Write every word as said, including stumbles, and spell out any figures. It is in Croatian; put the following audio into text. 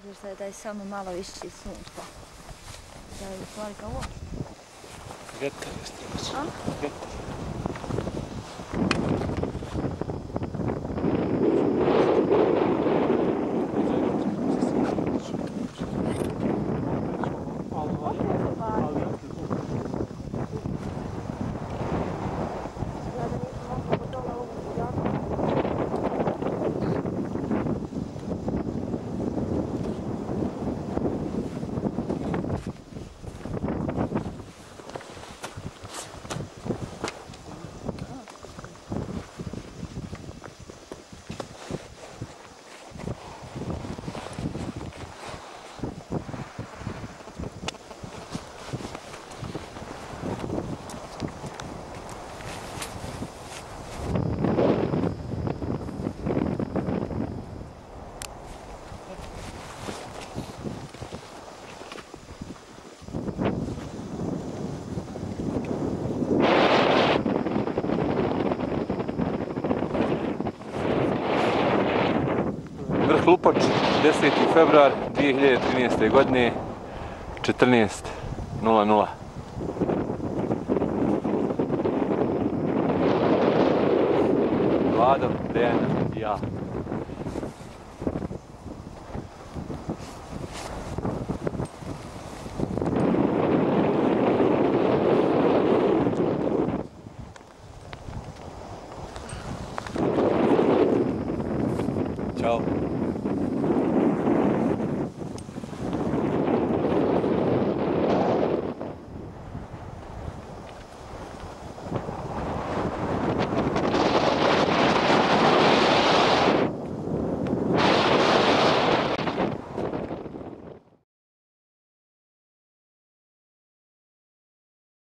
izvještaj da je samo malo išći sunca. Da je u stvari kao ovo. Vjetar je strebac. A? Vjetar. Vrh Lupač, deseti februar dvije hiljade trinaeste. godine, četrnaest nula nula. Vlado, Dejan i ja. Ćao.